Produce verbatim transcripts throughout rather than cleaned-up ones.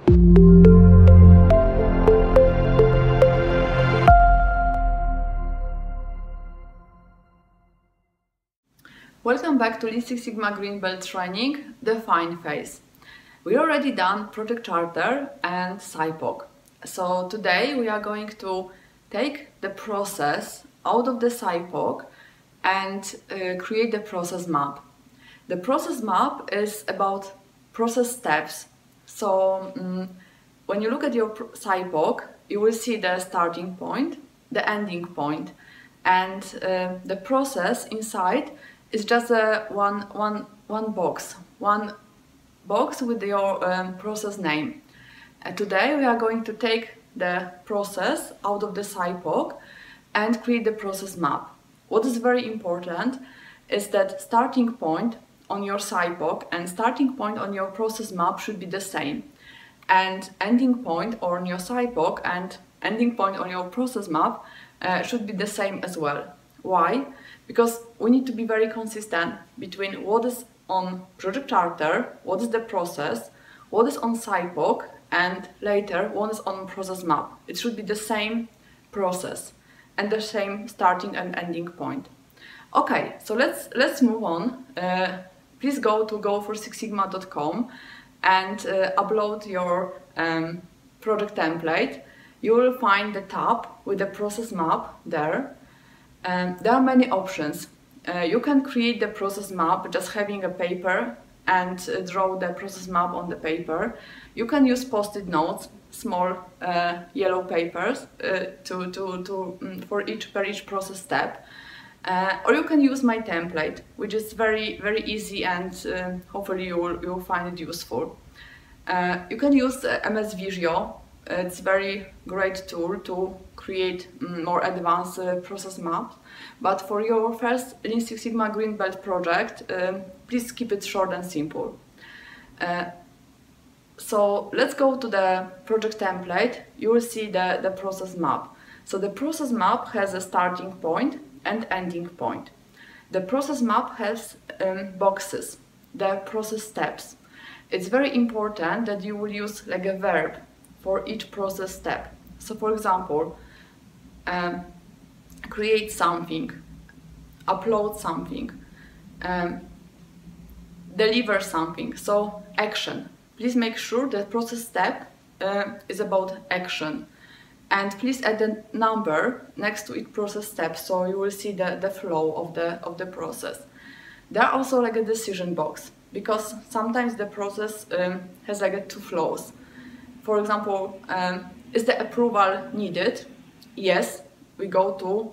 Welcome back to Lean Six Sigma Green Belt training, Define phase. We already done Project Charter and S I P O C. So today we are going to take the process out of the S I P O C and uh, create the process map. The process map is about process steps. So um, when you look at your S I P O C, you will see the starting point, the ending point, and uh, the process inside is just a one, one, one box, one box with your um, process name. And today we are going to take the process out of the S I P O C and create the process map. What is very important is that starting point on your S I P O C and starting point on your process map should be the same. And ending point on your S I P O C and ending point on your process map uh, should be the same as well. Why? Because we need to be very consistent between what is on Project Charter, what is the process, what is on S I P O C, and later what is on process map. It should be the same process and the same starting and ending point. Okay, so let's let's move on. Uh, please go to go for six sigma dot com and uh, upload your um, project template. You will find the tab with the process map there. Um, there are many options. Uh, you can create the process map just having a paper and uh, draw the process map on the paper. You can use post-it notes, small uh, yellow papers uh, to, to, to, um, for each, for each process step. Uh, or you can use my template, which is very, very easy, and uh, hopefully you will, you will find it useful. Uh, you can use uh, M S Visio. It's a very great tool to create more advanced uh, process maps. But for your first Lean Six Sigma Green Belt project, um, please keep it short and simple. Uh, so let's go to the project template. You will see the, the process map. So the process map has a starting point and ending point. The process map has um, boxes, the process steps. It's very important that you will use like a verb for each process step. So for example, um, create something, upload something, um, deliver something, so action. Please make sure that process step uh, is about action. And please add a number next to each process step so you will see the, the flow of the, of the process. There are also like a decision box, because sometimes the process um, has like a two flows. For example, um, is the approval needed? Yes, we go to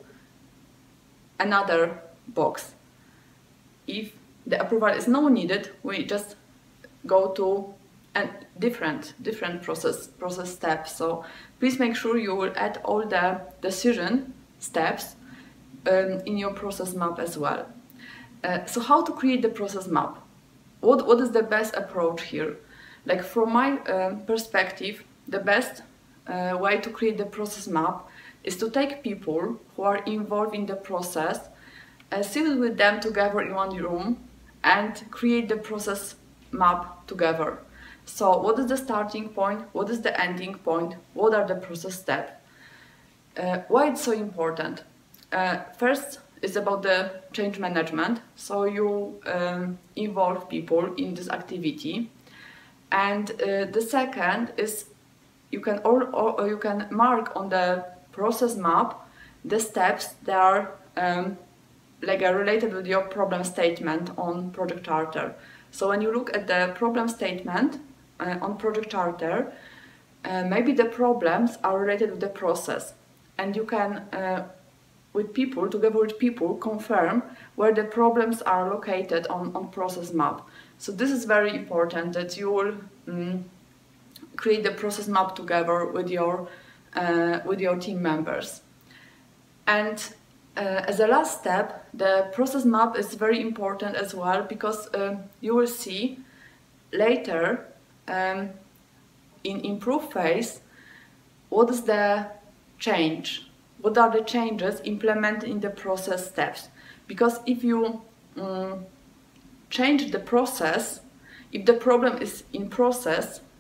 another box. If the approval is not needed, we just go to a different, different process, process steps. So please make sure you will add all the decision steps um, in your process map as well. Uh, so how to create the process map? What, what is the best approach here? Like from my uh, perspective, the best uh, way to create the process map is to take people who are involved in the process, uh, sit with them together in one room and create the process map together. So what is the starting point, what is the ending point, what are the process steps? Uh, why it's so important? Uh, first is about the change management, so you um, involve people in this activity. And uh, the second is you can all, or you can mark on the process map the steps that are um, like are related with your problem statement on Project Charter. So when you look at the problem statement uh, on Project Charter, uh, maybe the problems are related with the process, and you can uh, with people, together with people, confirm where the problems are located on, on process map. So this is very important, that you will um, create the process map together with your, uh, with your team members. And uh, as a last step, the process map is very important as well, because uh, you will see later um, in improve phase what is the change, what are the changes implemented in the process steps. Because if you um, change the process, if the problem is in process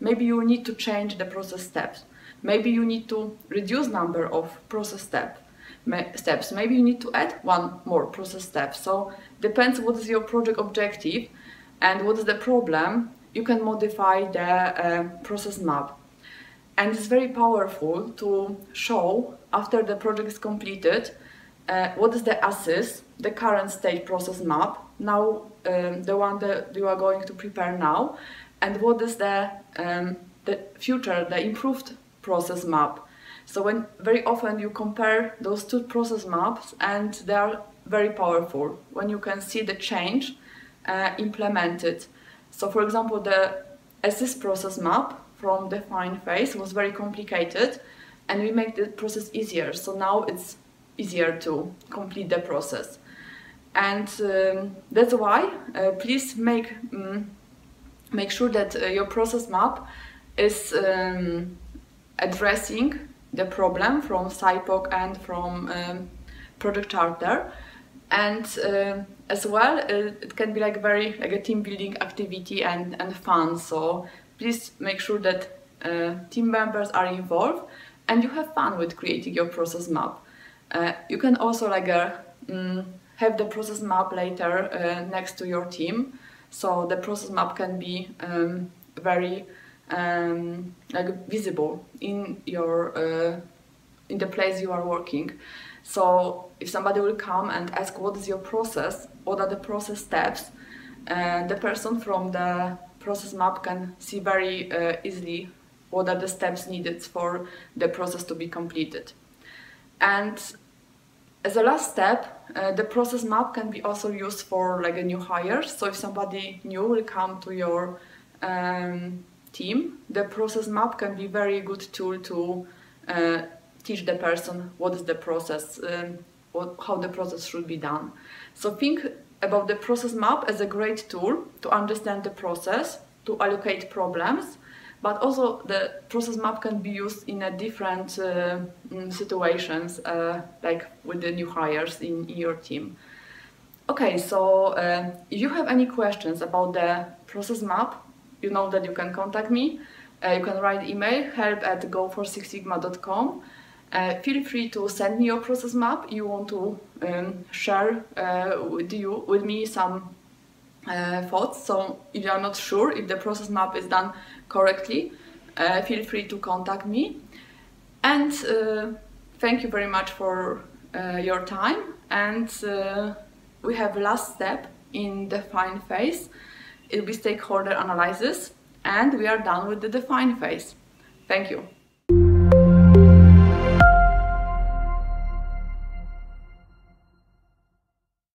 maybe you need to change the process steps. Maybe you need to reduce number of process step, steps. Maybe you need to add one more process step. So depends what is your project objective and what is the problem. You can modify the uh, process map. And it's very powerful to show after the project is completed uh, what is the assist, the current state process map, now um, the one that you are going to prepare now, and what is the, um, the future, the improved process map. So when very often you compare those two process maps, and they are very powerful when you can see the change uh, implemented. So for example, the assist process map from define phase was very complicated, and we make the process easier. So now it's easier to complete the process. And um, that's why uh, please make, um, make sure that uh, your process map is um, addressing the problem from S I P O C and from um, Project Charter. And uh, as well, uh, it can be like very like a team building activity and, and fun. So please make sure that uh, team members are involved and you have fun with creating your process map. Uh, you can also like uh, mm, have the process map later uh, next to your team. So the process map can be um, very um, like visible in your uh, in the place you are working. So if somebody will come and ask what is your process, what are the process steps, uh, the person from the process map can see very uh, easily what are the steps needed for the process to be completed. And as a last step, uh, the process map can be also used for like a new hires. So if somebody new will come to your um, team, the process map can be very good tool to uh, teach the person what is the process, um, what, how the process should be done. So think about the process map as a great tool to understand the process, to allocate problems, but also the process map can be used in a different uh, situations, uh, like with the new hires in, in your team. Okay, so uh, if you have any questions about the process map, you know that you can contact me. Uh, you can write email help at go for six sigma dot com. Uh, feel free to send me your process map. You want to um, share uh, with you with me some uh, thoughts. So if you are not sure if the process map is done correctly, uh, feel free to contact me. And uh, thank you very much for uh, your time. And uh, we have last step in define phase. It will be stakeholder analysis, and we are done with the define phase. Thank you.